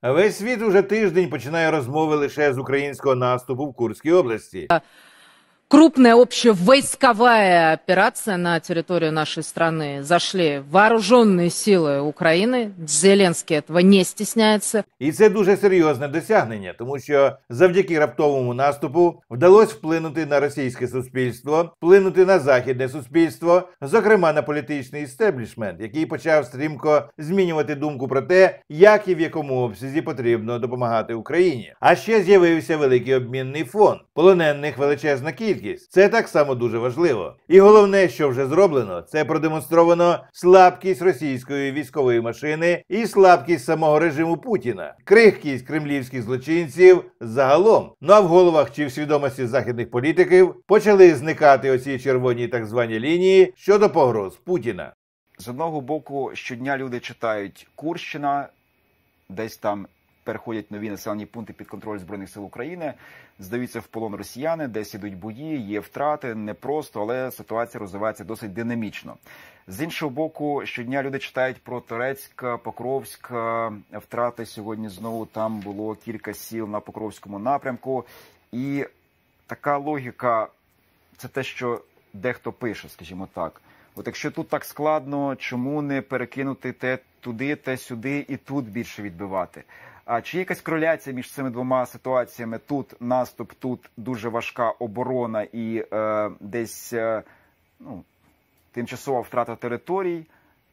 Весь світ уже тиждень починає розмови лише з українського наступу в Курській області. Крупная общевойсковая операция на территорию нашей страны. Зашли вооруженные силы Украины. Зеленский этого не стесняется. І це дуже серйозне досягнення, тому що завдяки раптовому наступу вдалося вплинути на російське суспільство, вплинути на західне суспільство, зокрема на політичний істеблішмент, який почав стрімко змінювати думку про те, як і в якому обсязі потрібно допомагати Україні. А ще з'явився великий обмінний фонд. Полонених величезна кількість. Це так само дуже важливо. І головне, що вже зроблено, це продемонстровано слабкість російської військової машини і слабкість самого режиму Путіна, крихкість кремлівських злочинців загалом. Ну а в головах чи в свідомості західних політиків почали зникати оці червоні так звані лінії щодо погроз Путіна. З одного боку, щодня люди читають Курщина, десь там переходять нові населені пункти під контроль Збройних сил України, здаються в полон росіяни, десь ідуть бої, є втрати, непросто, але ситуація розвивається досить динамічно. З іншого боку, щодня люди читають про Торецьк, Покровськ, втрати сьогодні знову там було кілька сіл на Покровському напрямку. І така логіка, це те, що дехто пише, скажімо так. От якщо тут так складно, чому не перекинути те туди, те сюди і тут більше відбивати? А чи є якась кореляція між цими двома ситуаціями? Тут наступ, тут дуже важка оборона і десь тимчасова втрата територій.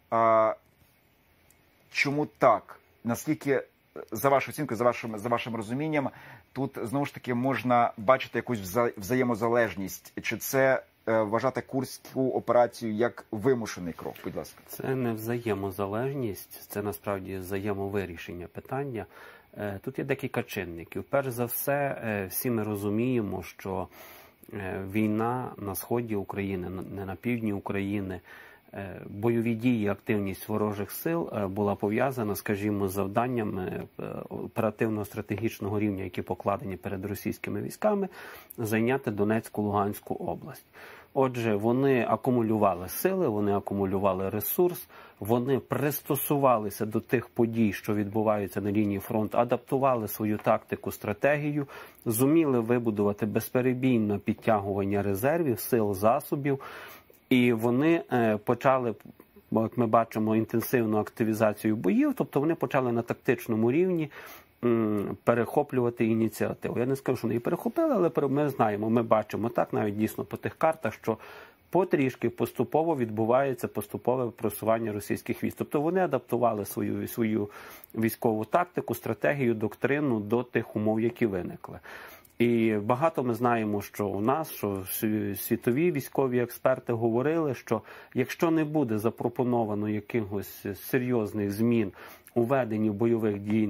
Чому так? Наскільки, за вашою оцінкою, за вашим розумінням, тут знову ж таки можна бачити якусь взаємозалежність? Чи це вважати Курську операцію як вимушений крок? Будь ласка. Це не взаємозалежність, це насправді взаємовирішення питання. Тут є декілька чинників. Перш за все, всі ми розуміємо, що війна на сході України, не на півдні України, бойові дії, активність ворожих сил була пов'язана, скажімо, з завданнями оперативно-стратегічного рівня, які покладені перед російськими військами, зайняти Донецьку, Луганську область. Отже, вони акумулювали сили, вони акумулювали ресурс, вони пристосувалися до тих подій, що відбуваються на лінії фронту, адаптували свою тактику, стратегію, зуміли вибудувати безперебійне підтягування резервів, сил, засобів, і вони почали, як ми бачимо, інтенсивну активізацію боїв, тобто вони почали на тактичному рівні перехоплювати ініціативу. Я не скажу, що вони її перехопили, але ми знаємо, ми бачимо так, навіть дійсно по тих картах, що потрішки, поступово відбувається поступове просування російських військ. Тобто вони адаптували свою військову тактику, стратегію, доктрину до тих умов, які виникли. І багато ми знаємо, що у нас, що світові військові експерти говорили, що якщо не буде запропоновано якихось серйозних змін у веденні бойових дій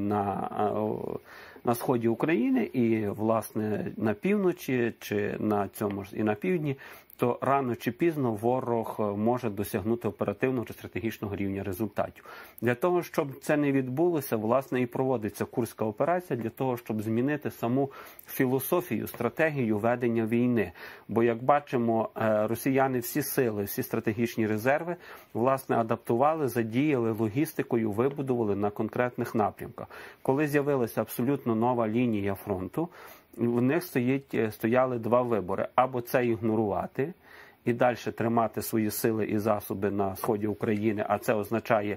на сході України і, власне, на півночі, чи на цьому ж і на півдні, то рано чи пізно ворог може досягнути оперативного чи стратегічного рівня результатів. Для того, щоб це не відбулося, власне, і проводиться Курська операція, для того, щоб змінити саму філософію, стратегію ведення війни. Бо, як бачимо, росіяни всі сили, всі стратегічні резерви, власне, адаптували, задіяли логістикою, вибудували на конкретних напрямках. Коли з'явилася абсолютно нова лінія фронту, у них стояли два вибори. Або це ігнорувати і далі тримати свої сили і засоби на сході України, а це означає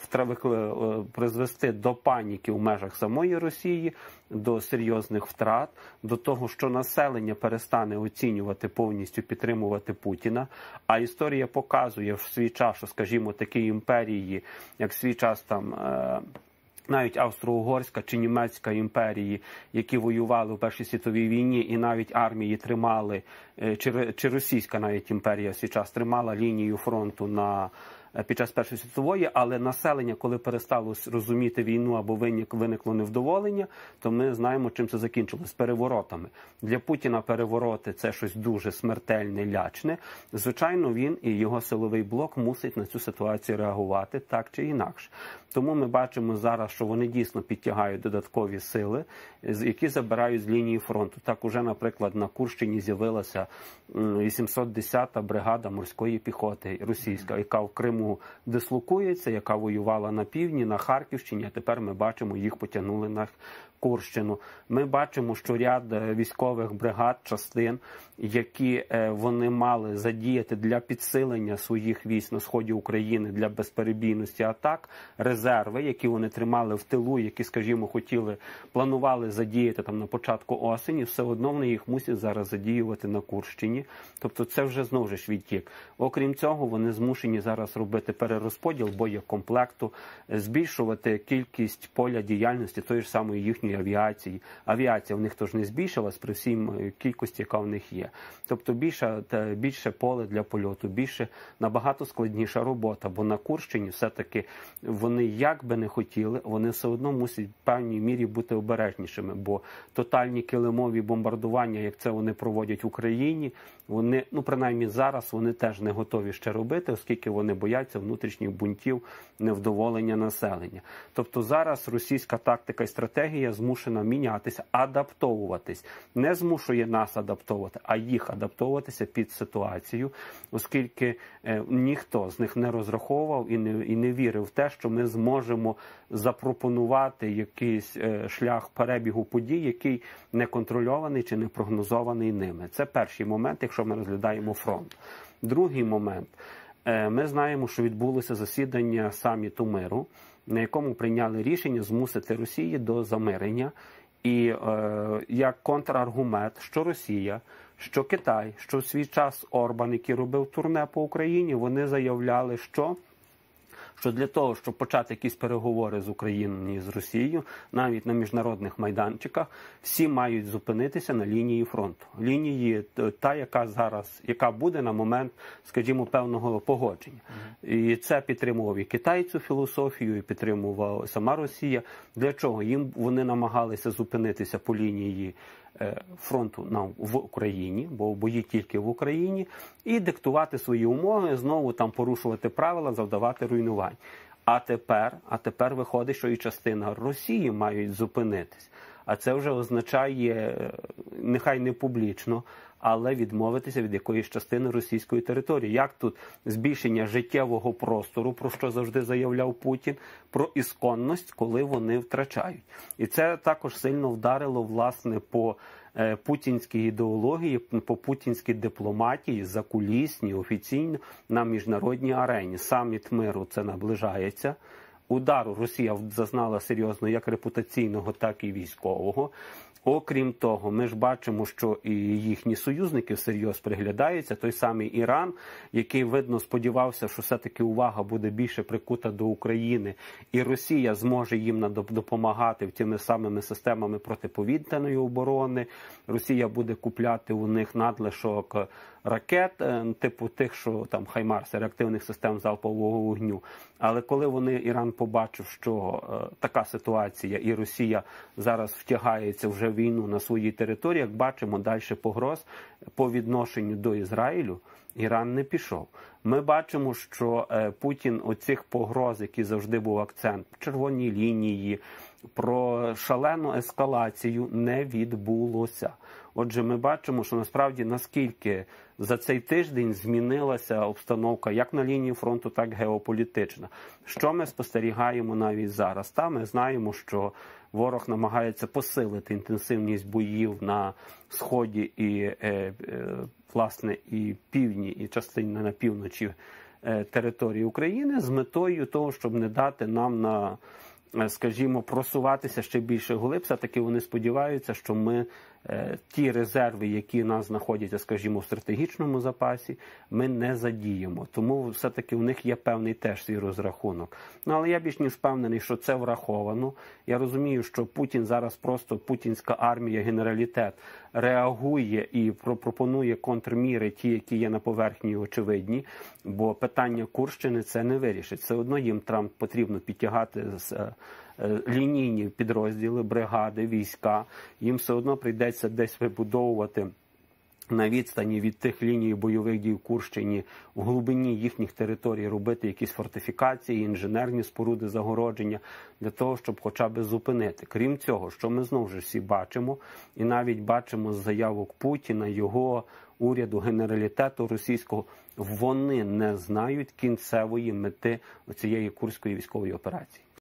призвести до паніки в межах самої Росії, до серйозних втрат, до того, що населення перестане оцінювати, повністю підтримувати Путіна. А історія показує в свій час, що, скажімо, такі імперії, як в свій час там навіть Австро-Угорська чи Німецька імперії, які воювали в Першій світовій війні, і навіть армії тримали, чи Російська навіть імперія в свій час тримала лінію фронту під час Першої світової, але населення, коли перестало розуміти війну або виникло невдоволення, то ми знаємо, чим це закінчилось – переворотами. Для Путіна перевороти – це щось дуже смертельне, лячне. Звичайно, він і його силовий блок мусить на цю ситуацію реагувати так чи інакше. Тому ми бачимо зараз, що вони дійсно підтягають додаткові сили, які забирають з лінії фронту. Так уже, наприклад, на Курщині з'явилася 810-та бригада морської піхоти російська, яка в Криму дислокується, яка воювала на півдні, на Харківщині, а тепер ми бачимо, їх потягнули на Курщину. Ми бачимо, що ряд військових бригад, частин, які вони мали задіяти для підсилення своїх військ на сході України, для безперебійності атак, резерви, які вони тримали в тилу, які, скажімо, планували задіяти там на початку осені, все одно вони їх мусять зараз задіювати на Курщині. Тобто це вже знову ж відтік. Окрім цього, вони змушені зараз робити перерозподіл боєкомплекту, збільшувати кількість поля діяльності тої ж самої їхньої авіації. Авіація в них тож не збільшилась при всій кількості, яка в них є. Тобто більше поле для польоту, набагато складніша робота, бо на Курщині все-таки вони, як би не хотіли, вони все одно мусять в певній мірі бути обережнішими, бо тотальні килимові бомбардування, як це вони проводять в Україні, вони, принаймні зараз, вони теж не готові ще робити, оскільки вони бояться внутрішніх бунтів, невдоволення населення. Тобто зараз російська тактика і стратегія змушена мінятися, адаптовуватись. Не змушує нас адаптовувати, а їх адаптовуватися під ситуацію, оскільки ніхто з них не розраховував і не вірив в те, що ми зможемо запропонувати якийсь шлях перебігу подій, який не контрольований чи не прогнозований ними. Це перший момент, якщо ми розглядаємо фронт. Другий момент. Ми знаємо, що відбулося засідання саміту миру, на якому прийняли рішення змусити Росію до замирення. І як контраргумент, що Росія, що Китай, що в свій час Орбан, який робив турне по Україні, вони заявляли, що для того, щоб почати якісь переговори з Україною і з Росією, навіть на міжнародних майданчиках, всі мають зупинитися на лінії фронту. Лінії та, яка буде на момент, скажімо, певного погодження. І це підтримував і Китай цю філософію, і підтримувала сама Росія. Для чого? Вони намагалися зупинитися по лінії фронту в Україні, бо бої тільки в Україні, і диктувати свої умови, знову там порушувати правила, завдавати руйнувань. А тепер виходить, що і частина Росії мають зупинитись. А це вже означає, нехай не публічно, але відмовитися від якоїсь частини російської території. Як тут збільшення життєвого простору, про що завжди заявляв Путін, про ісконність, коли вони втрачають. І це також сильно вдарило, власне, по путінській ідеології, по путінській дипломатії, закулісній, офіційно, на міжнародній арені. Саміт миру це наближається. Удару Росія зазнала серйозно як репутаційного, так і військового. Окрім того, ми ж бачимо, що і їхні союзники всерйоз приглядаються. Той самий Іран, який, видно, сподівався, що все-таки увага буде більше прикута до України, і Росія зможе їм допомагати тими самими системами протиповітряної оборони. Росія буде купляти у них надлишок ракет, типу тих, що там Хаймарси, реактивних систем залпового вогню. Але коли Іран побачив, що така ситуація і Росія зараз втягається вже в війну на своїй території, як бачимо, далі погроз по відношенню до Ізраїлю, Іран не пішов. Ми бачимо, що Путін оцих погроз, які завжди був акцент, червоні лінії, про шалену ескалацію не відбулося. Отже, ми бачимо, що насправді наскільки за цей тиждень змінилася обстановка як на лінії фронту, так і геополітична. Що ми спостерігаємо навіть зараз? Ми знаємо, що ворог намагається посилити інтенсивність боїв на сході і, власне, і півдні, і частині на півночі території України з метою того, щоб не дати нам скажімо, просуватися ще більше глиб. Все-таки вони сподіваються, що ми ті резерви, які у нас знаходяться, скажімо, в стратегічному запасі, ми не задіємо. Тому все-таки в них є певний теж свій розрахунок. Але я більш ніж впевнений, що це враховано. Я розумію, що Путін зараз просто, путінська армія, генералітет, реагує і пропонує контрміри, ті, які є на поверхні, очевидні, бо питання Курщини це не вирішить. Все одно їм там потрібно підтягати лінійні підрозділи, бригади, війська. Їм все одно прийдеться десь вибудовувати на відстані від тих ліній бойових дій в Курщині, в глибині їхніх територій робити якісь фортифікації, інженерні споруди загородження, для того, щоб хоча б зупинити. Крім цього, що ми знову ж всі бачимо, і навіть бачимо з заявок Путіна, його уряду, генералітету російського, вони не знають кінцевої мети цієї курської військової операції.